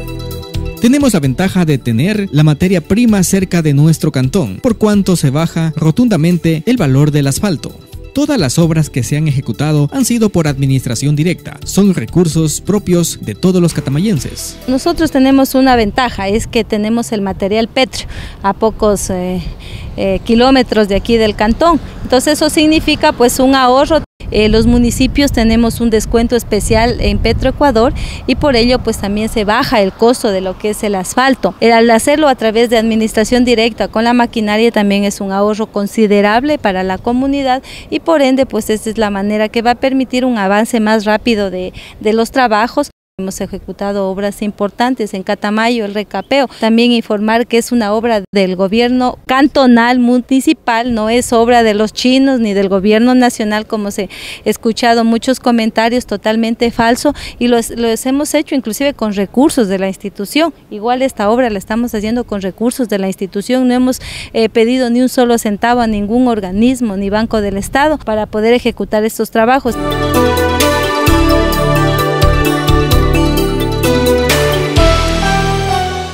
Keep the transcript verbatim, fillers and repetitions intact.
Tenemos la ventaja de tener la materia prima cerca de nuestro cantón, por cuanto se baja rotundamente el valor del asfalto. Todas las obras que se han ejecutado han sido por administración directa, son recursos propios de todos los catamayenses. Nosotros tenemos una ventaja, es que tenemos el material pétreo a pocos eh, eh, kilómetros de aquí del cantón, entonces eso significa pues un ahorro. Eh, los municipios tenemos un descuento especial en Petroecuador y por ello pues también se baja el costo de lo que es el asfalto. El, al hacerlo a través de administración directa con la maquinaria también es un ahorro considerable para la comunidad y por ende pues esta es la manera que va a permitir un avance más rápido de, de los trabajos. Hemos ejecutado obras importantes en Catamayo, el recapeo. También informar que es una obra del gobierno cantonal, municipal, no es obra de los chinos ni del gobierno nacional, como se ha escuchado muchos comentarios, totalmente falso, y los, los hemos hecho inclusive con recursos de la institución. Igual esta obra la estamos haciendo con recursos de la institución, no hemos eh, pedido ni un solo centavo a ningún organismo ni banco del Estado para poder ejecutar estos trabajos.